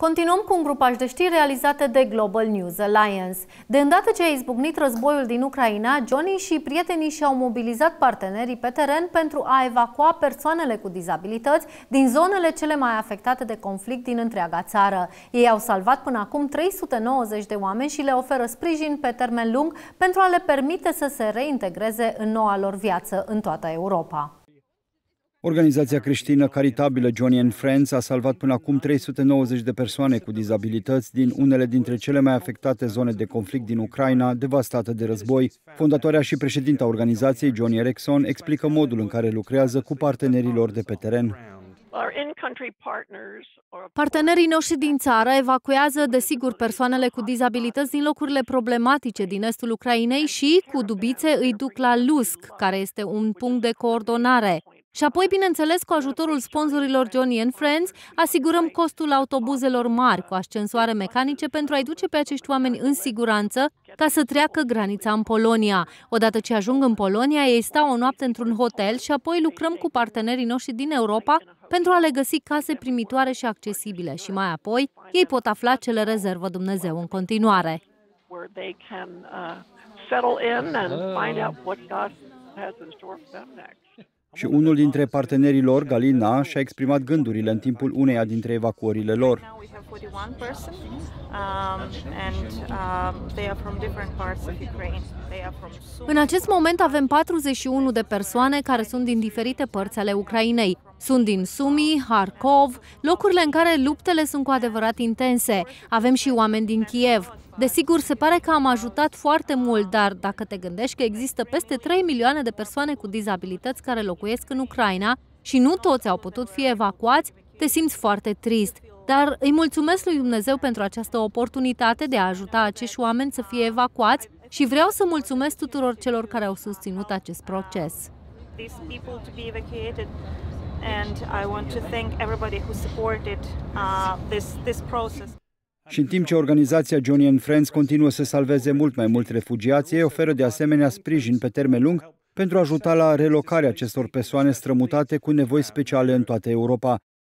Continuăm cu un grupaj de știri realizate de Global News Alliance. De îndată ce a izbucnit războiul din Ucraina, Johnny și prietenii și-au mobilizat partenerii pe teren pentru a evacua persoanele cu dizabilități din zonele cele mai afectate de conflict din întreaga țară. Ei au salvat până acum 390 de oameni și le oferă sprijin pe termen lung pentru a le permite să se reintegreze în noua lor viață în toată Europa. Organizația creștină caritabilă Johnny and Friends a salvat până acum 390 de persoane cu dizabilități din unele dintre cele mai afectate zone de conflict din Ucraina, devastată de război. Fondatoarea și președinta organizației, Joni Eareckson, explică modul în care lucrează cu partenerii lor de pe teren. Partenerii noștri din țară evacuează, desigur, persoanele cu dizabilități din locurile problematice din estul Ucrainei și, cu dubițe, îi duc la Lusk, care este un punct de coordonare. Și apoi, bineînțeles, cu ajutorul sponsorilor Johnny and Friends, asigurăm costul autobuzelor mari cu ascensoare mecanice pentru a-i duce pe acești oameni în siguranță ca să treacă granița în Polonia. Odată ce ajung în Polonia, ei stau o noapte într-un hotel și apoi lucrăm cu partenerii noștri din Europa pentru a le găsi case primitoare și accesibile și mai apoi ei pot afla ce le rezervă Dumnezeu în continuare. Și unul dintre partenerii lor, Galina, și-a exprimat gândurile în timpul uneia dintre evacuările lor. În acest moment avem 41 de persoane care sunt din diferite părți ale Ucrainei. Sunt din Sumy, Harkov, locurile în care luptele sunt cu adevărat intense. Avem și oameni din Kiev. Desigur, se pare că am ajutat foarte mult, dar dacă te gândești că există peste 3 milioane de persoane cu dizabilități care locuiesc în Ucraina și nu toți au putut fi evacuați, te simți foarte trist. Dar îi mulțumesc lui Dumnezeu pentru această oportunitate de a ajuta acești oameni să fie evacuați și vreau să mulțumesc tuturor celor care au susținut acest proces. Și în timp ce organizația Johnny and Friends continuă să salveze mult mai mulți refugiați, ei oferă de asemenea sprijin pe termen lung pentru a ajuta la relocarea acestor persoane strămutate cu nevoi speciale în toată Europa.